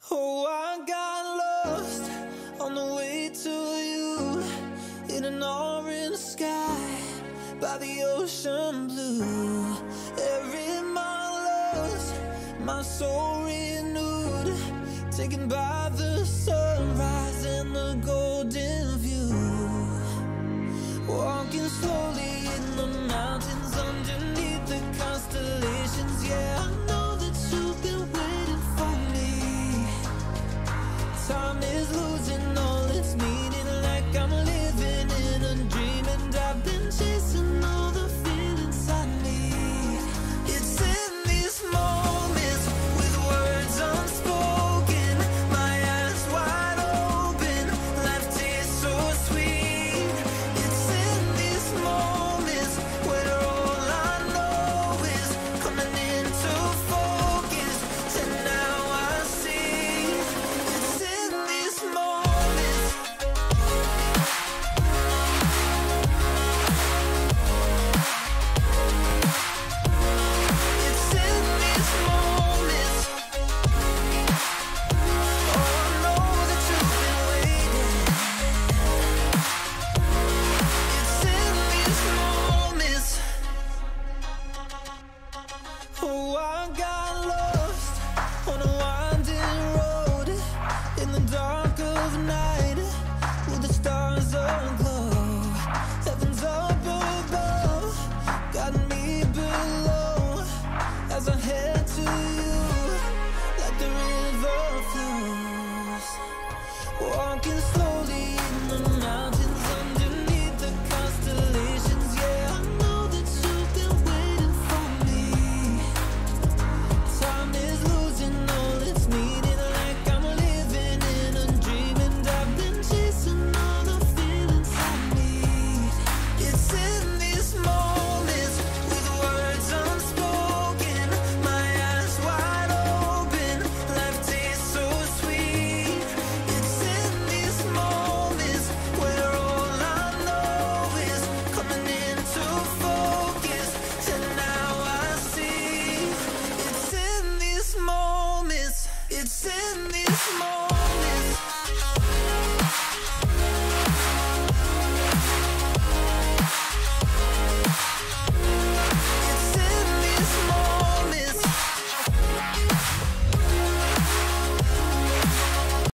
Oh, I got lost on the way to you, in an orange sky by the ocean blue. Every mile lost, my soul renewed, taken by the sunrise and the gold.